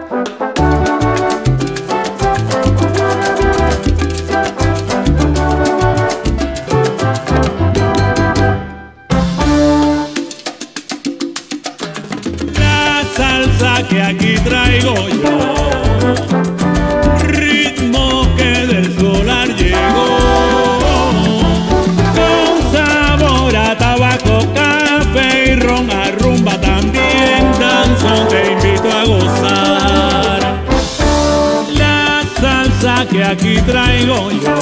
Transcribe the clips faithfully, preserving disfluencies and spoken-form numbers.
salsa que aquí traigo yo, ritmo que del solar llegó, con sabor a tabaco, café y ron, a rumba también, danzón, te invito a gozar. La salsa que aquí traigo yo,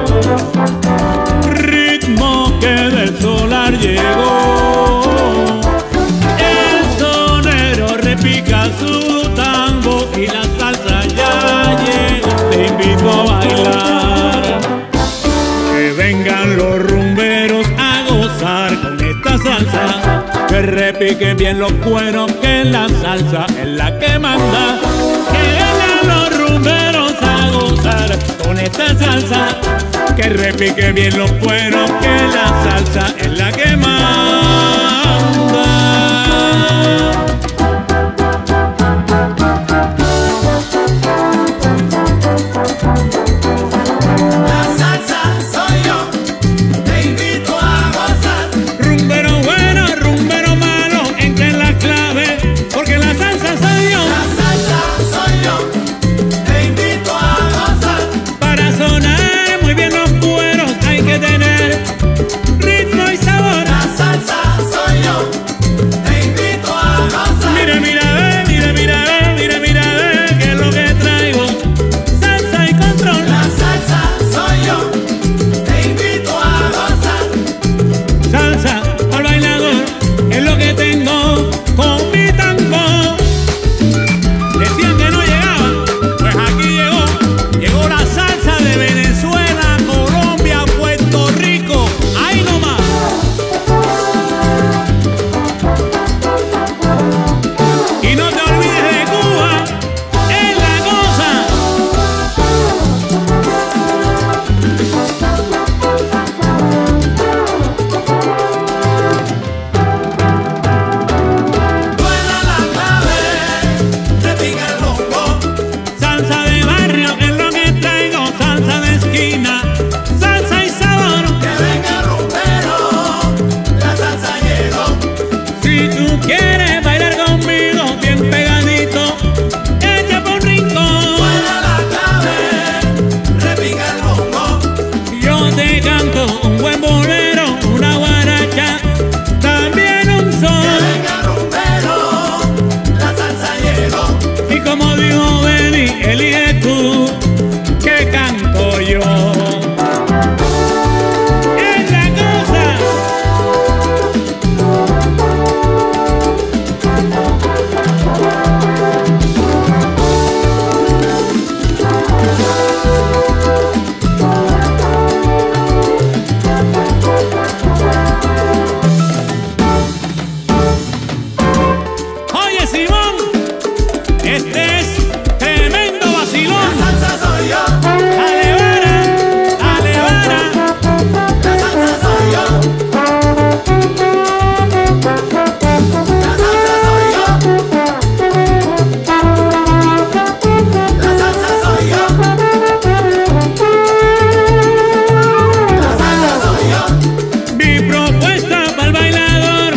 ritmo que del solar llegó, pica su tambo y la salsa ya llegó, te invito a bailar. Que vengan los rumberos a gozar con esta salsa, que repiquen bien los cueros, que la salsa es la que manda. Que vengan los rumberos a gozar con esta salsa, que repiquen bien los cueros, que la salsa es la que manda.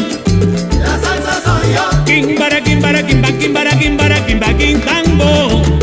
Kimbara, kimbara, kimba, kimbara, kimba, kimba, kim, tambo.